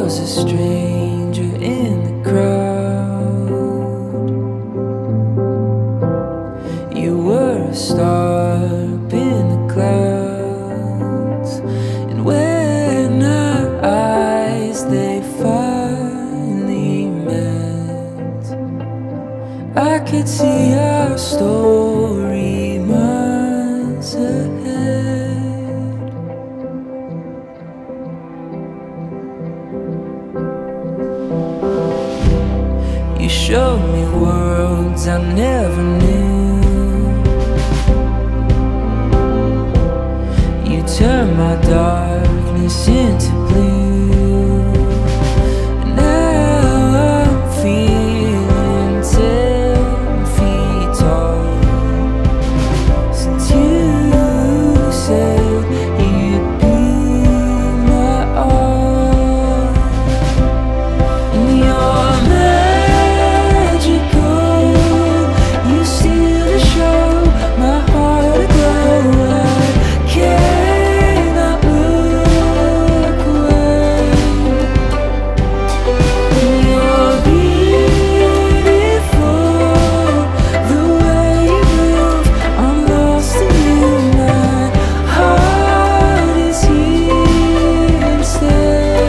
was a stranger in the crowd. You were a star up in the clouds, and when our eyes they finally met, I could see our story months ahead. You showed me worlds I never knew. You turned my darkness into blue. And now I'm feeling 10 feet tall, since you said you'd be my all. And you're magical, you steal the show, my heart aglow. I cannot look away. And you're beautiful, the way you move, I'm lost in you. My heart is here to stay.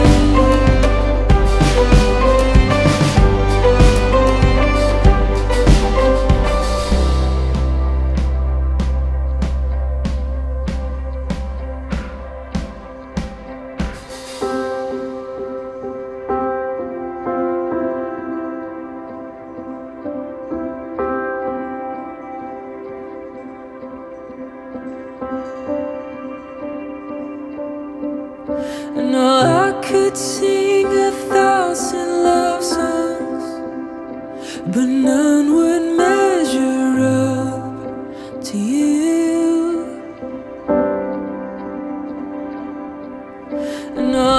No, I could sing 1,000 love songs, but none would measure up to you. No,